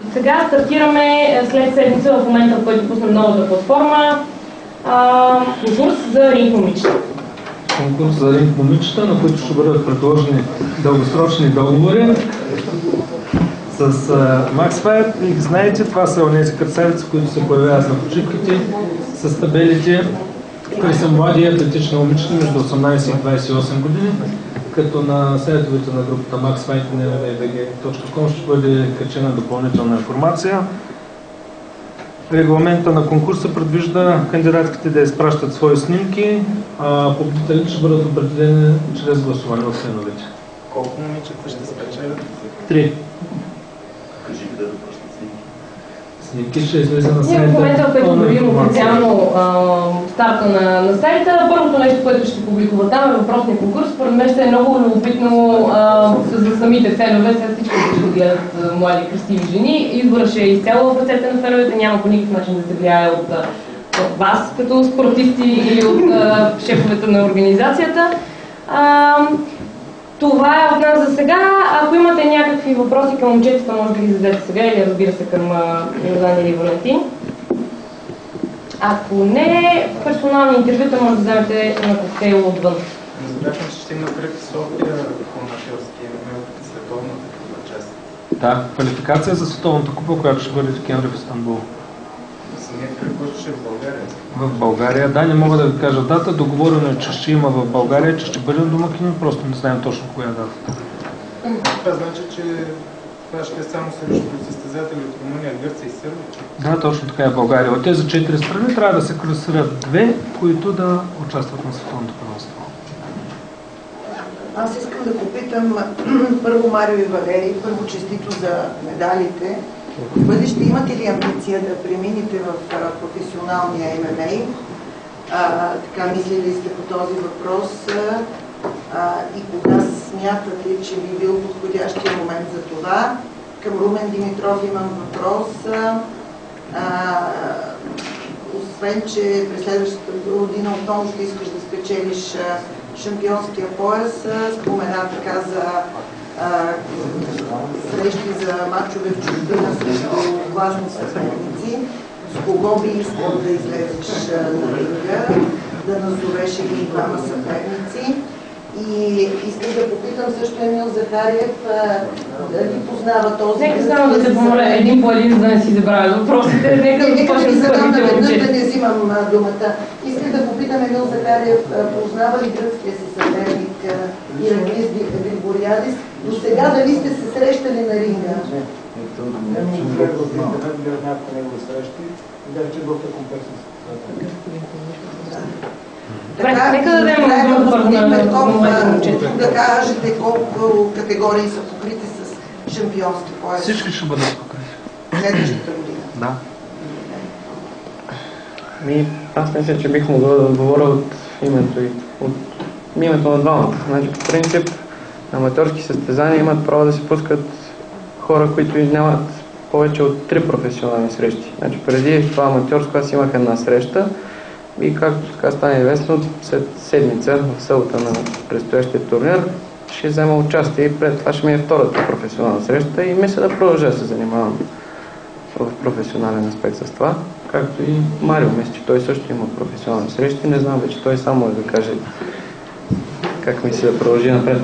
Сега стартираме след седмица, в момента, в който пуснем новата платформа, конкурс за ринг момичета. Конкурс за ринг момичета, на които ще бъдат предложени дългосрочни договори с Max Fight. И знаете, това са онези красавици, които се появяват на почивките с табелите. Те са млади атлетични момичета между 18 и 28 години, като на сайтовете на групата Max Fight и www.bg.com ще бъде качена допълнителна информация. Регламента на конкурса предвижда кандидатките да изпращат свои снимки, а победителите ще бъдат определени чрез гласуване от членовете. Колко момичета ще спечелят? 3. Кажи къде да пращат снимки. Снимки ще излезе на сайта. Ние в момента, в който обявим официално старта на сайта, първото нещо, което ще публикува там е въпросния конкурс. Според мен ще е много любопитно за самите фенове, сега всички ще гледат млади красиви жени. Изборът ще е изцяло в ръцете на феновете, няма по никакъв начин да се влияе от вас като спортисти или от шефовете на организацията. Това е от нас за сега. Ако имате някакви въпроси към момчетата, може да ги зададете сега или разбира се към Йордан или Валентин. Ако не, персонални интервюта може да вземете на коктейл отвън. Разбрахме, че ще има кръг в София по аматьорски световната част. Да, квалификация за световната купа, която ще бъде в декември в Истанбул. Самият кръг, който ще е в България? В България, да, не мога да ви кажа дата. Договорено е, че ще има в България, че ще бъдем домакини, просто не знаем точно коя дата. Това значи, че това ще е само срещу състезатели от Румъния, Гърция и Сърбия? Да, точно така е в България. От тези 4 страни трябва да се класират 2, които да участват на световното първенство. Аз искам да попитам първо Марио и Валерий, първо честито за медалите. В бъдеще имате ли амбиция да преминете в професионалния ММА? Така мислили сте по този въпрос и кога смятате, че би бил подходящия момент за това? Към Румен Димитров имам въпрос. Освен, че през следващата година отново ще искаш да спечелиш шампионския пояс, спомена така за срещи за мачове в чужбина срещу класни съперници. С кого би искал да излезеш на ринга, да назовеш един-двама съперници? И искам да попитам също Емил Захариев, дали познава този... Нека само да те помоля един по един, за да не си забравя въпросите. Нека да ви задам наведнъж, да не взимам думата. Искам да попитам Емил Захариев, познава ли гръцкия си съперник Ираклис Григориадис? До сега дали сте се срещали на ринга? някакви негови срещи и да рече доста комплексни Нека да дадем господин Петков да кажете колко категории са покрити с шампионски пояс. Всички ще бъдат покрити. Следващата година. Да. Аз мисля, че бих могъл да отговоря от името на двамата. Значи, по принцип, на аматьорски състезания имат право да се пускат хора, които нямат повече от 3 професионални срещи. Значи, преди това аматьорско аз имах една среща и както така стане известно, след седмица в събота на предстоящия турнир ще взема участие и пред това ще ми е втората професионална среща и мисля да продължа да се занимавам в професионален аспект с това. Както и Марио, мисля, че той също има професионални срещи. Не знам вече, той само може да каже как мисли да продължи напред.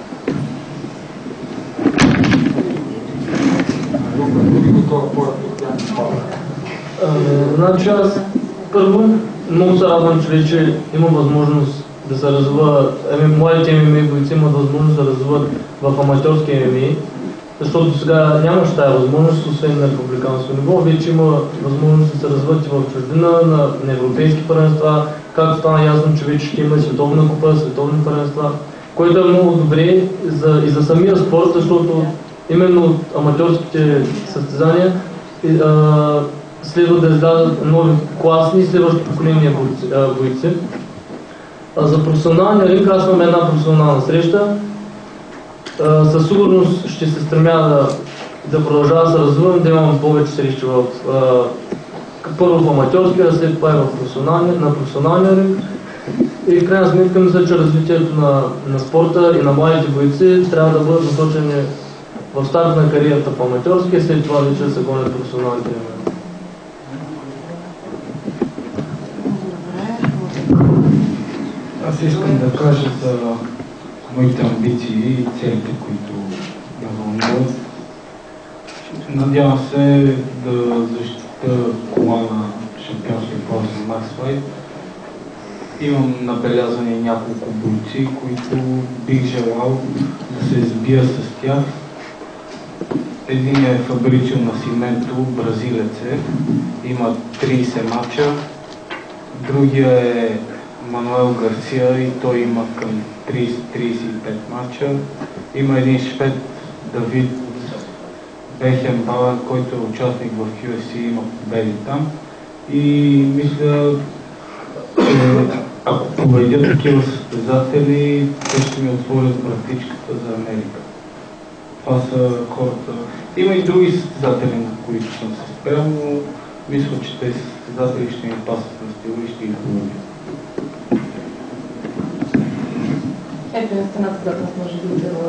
Значи аз първо много се радвам, че вече има възможност да се развиват, младите ММА бойци имат възможност да развиват в аматьорски ММА, защото сега нямаше тази възможност, освен на републиканско ниво, вече има възможност да се развиват и в чужбина, на европейски първенства, както стана ясно, че вече ще има и световна купа, световни първенства, което е много добре и за самия спорт, защото именно от аматьорските състезания следва да издадат нови класни и следващи поколения бойци. За професионалния ринг аз имам една професионална среща. Със сигурност ще се стремя да продължава да се развивам, да имам повече срещи първо в аматьорския, а след това и на професионалния ринг. И в крайна сметка мисля, че развитието на спорта и на младите бойци трябва да бъдат насочени в старт на кариерата по аматьорски, след това вече се гонят професионалните ММА. Аз искам да кажа за моите амбиции и целите, които ме вълнуват. Надявам се да защита кола на шампионския клас за Maxfight. Имам набелязани няколко бойци, които бих желал да се сбия с тях. Един е Фабрицио Насименто, бразилец е, има 30 мача. Другия е Мануел Гарсия и той има към 30-35 мача. Има един швед, Давид Бехенбален, който е участник в UFC, има победи там. И мисля, че ако победят такива състезатели, те ще ми отворят вратичката за Америка. Това са хората. Има и други състезатели, на които съм се спрял, но мисля, че тези състезатели ще ми пасат на стила и ще ги победят. Ето на стената, за нас може да бъде.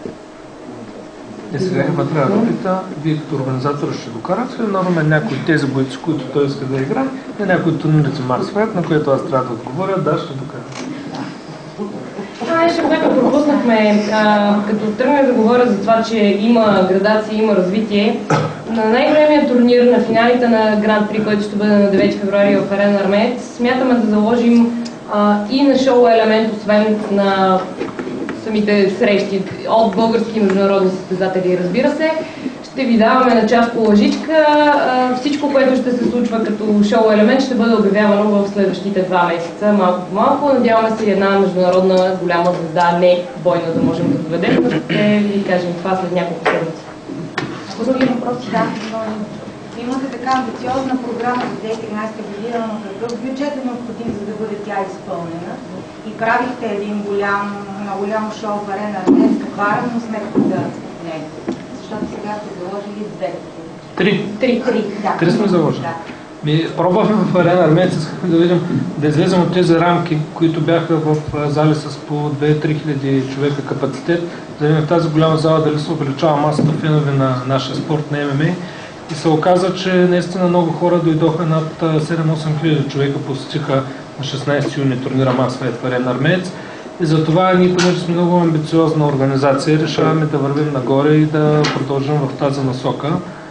Сега Ева трябва да пита, вие като организатор ще докарате ли норме някои от тези бойци, които той иска да играе, и някои от турнирите Maxfight, на което аз трябва да отговоря, да, ще докарам. Това нещо, което пропуснахме, като тръгнах да говоря за това, че има градация, има развитие, на най-големия турнир на финалите на Гранд При, който ще бъде на 9 февруари в Арена Армеец, смятаме да заложим и на шоу елемент, освен на самите срещи от български и международни състезатели, разбира се. Ще ви даваме на час по лъжичка. Всичко, което ще се случва като шоу елемент, ще бъде обявявано в следващите 2 месеца, малко по малко. Надяваме се една международна голяма звезда, не бойна, да можем да доведем, но ще ви кажем това след няколко седмици. Други въпроси, да. Имате така амбициозна програма за 2013 година, но какъв бюджет е необходим, за да бъде тя изпълнена? И правихте един голямо шоу в Арена Армеец, каква е равносметката на него? Защото сега сте заложили 2. 3. Да. 3 сме заложили. Пробвахме в Арена Армеец, искахме да видим, да излезем от тези рамки, които бяха в зали с по 2-3 хиляди човека капацитет, да видим в тази голяма зала дали се увеличава масата фенове на нашия спорт на ММА. И се оказа, че наистина много хора дойдоха, над 7-8 хиляди човека посетиха на 16 юни турнира Maxfight в Арена Армеец. И затова ние, понеже сме много амбициозна организация, решаваме да вървим нагоре и да продължим в тази насока.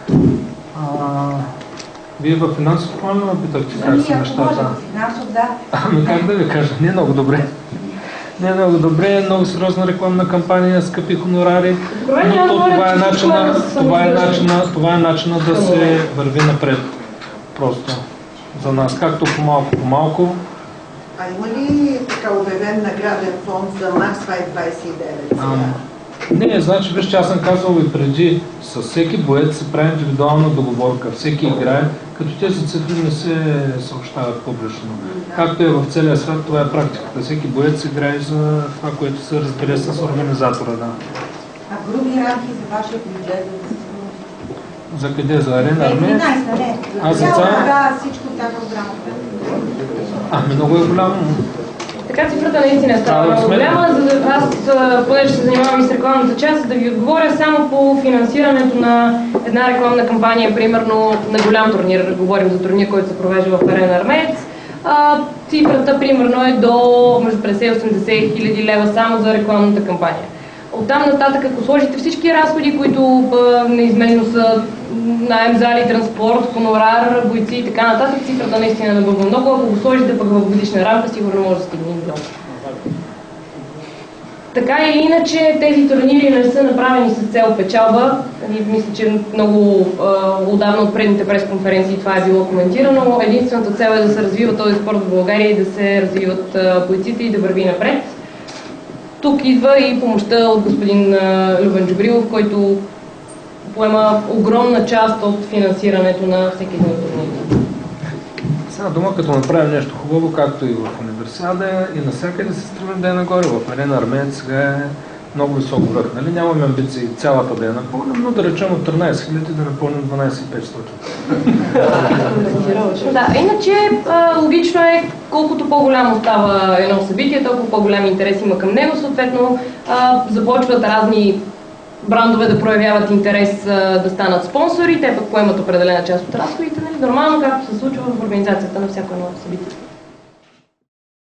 Вие във финансов план ме питахте как са нещата? Ами как да ви кажа, не е много добре. Не е много добре, много сериозна рекламна кампания, скъпи хонорари, но това е начина да се върви напред. Просто за нас, както по малко. А има ли така обявен награден фонд за Maxfight 29? Не, значи виж, че аз съм казал и преди, с всеки боец се прави индивидуална договорка, всеки играе, като тези цифри не се съобщават публично. Както е в целия свят, това е практиката. Всеки боец играе за това, което се разбере с организатора. Да. А груби рамки за вашия бюджет? За къде? За Арена Армеец? А за цялата всичко тази програма? Ами много е голямо. Така цифрата наистина става много голяма, за да аз, понеже се занимавам и с рекламната част, да ви отговоря само по финансирането на една рекламна кампания, примерно на голям турнир, говорим за турнир, който се провежда в Арена Армеец. Цифрата примерно е до между 50 и 80 хиляди лева само за рекламната кампания. Оттам нататък, ако сложите всички разходи, които неизменно са наем зали, транспорт, хонорар, бойци и така нататък, цифрата наистина не бъде много. Ако го сложите пък в годишна рамка, сигурно може да стигне милион. Така или иначе, тези турнири не са направени с цел печалба. Мисля, че много отдавна от предните пресконференции това е било коментирано. Единствената цел е да се развива този спорт в България и да се развиват бойците и да върви напред. Тук идва и помощта от господин Любен Джубрилов, който поема огромна част от финансирането на всеки един турнир. Сега дума, като направим нещо хубаво, както и в универсиада, и навсякъде се стремим да е нагоре. В Арена Армеец сега е много висок връх. Нали? Нямаме амбиции цялата да я напълним, но да речем от 13 000 да напълним 12 500. Да, иначе логично е, колкото по-голямо става едно събитие, толкова по-голям интерес има към него. Съответно, започват разни брандове да проявяват интерес да станат спонсори, те пък поемат определена част от разходите, нали? Нормално, както се случва в организацията на всяко едно събитие.